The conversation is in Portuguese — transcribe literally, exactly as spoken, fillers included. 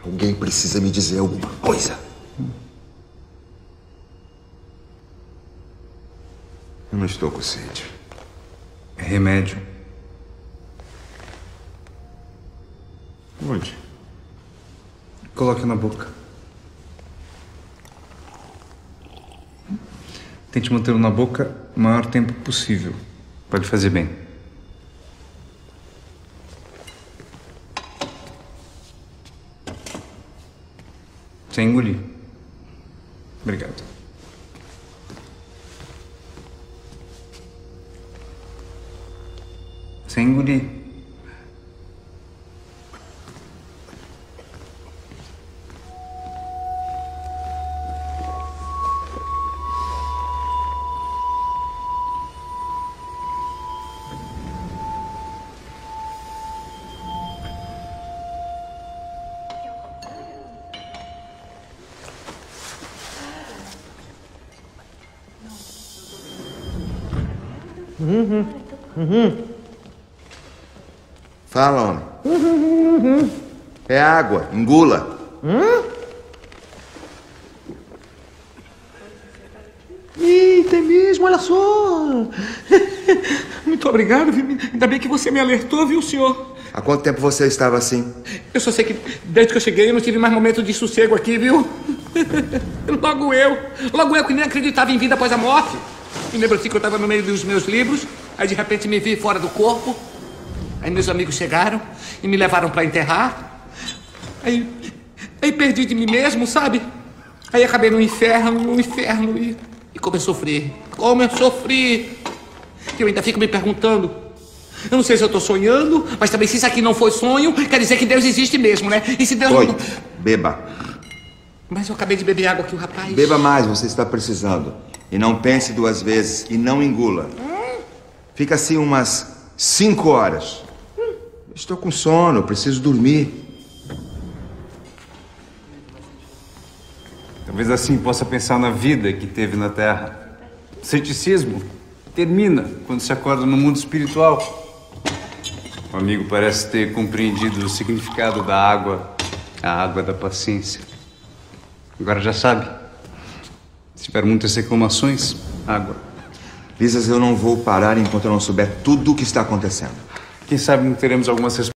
Alguém precisa me dizer alguma coisa. Eu não estou com sede. É remédio. Onde? Coloque na boca. Tente mantê-lo na boca o maior tempo possível. Pode fazer bem. Sem engolir. Obrigado. Sem engolir. Uhum. Uhum. Fala, homem. Uhum, uhum. É água, engula. Hum? Eita, é mesmo, olha só. Muito obrigado, viu? Ainda bem que você me alertou, viu, senhor? Há quanto tempo você estava assim? Eu só sei que desde que eu cheguei eu não tive mais momento de sossego aqui, viu? Logo eu. Logo eu que nem acreditava em vida após a morte. Me lembro assim que eu estava no meio dos meus livros, aí de repente me vi fora do corpo. Aí meus amigos chegaram e me levaram para enterrar. Aí, aí perdi de mim mesmo, sabe? Aí acabei no inferno, no inferno e, e como eu sofri. Como eu sofri. Eu ainda fico me perguntando. Eu não sei se eu tô sonhando, mas também se isso aqui não foi sonho, quer dizer que Deus existe mesmo, né? E se Deus Oi, não... beba. Mas eu acabei de beber água aqui, o rapaz. Beba mais, você está precisando. E não pense duas vezes e não engula. Fica assim umas cinco horas. Estou com sono, preciso dormir. Talvez assim possa pensar na vida que teve na Terra. O ceticismo termina quando se acorda no mundo espiritual. O amigo parece ter compreendido o significado da água, a água da paciência. Agora já sabe. Se tiver muitas reclamações, água. Lisas, eu não vou parar enquanto eu não souber tudo o que está acontecendo. Quem sabe não teremos algumas respostas.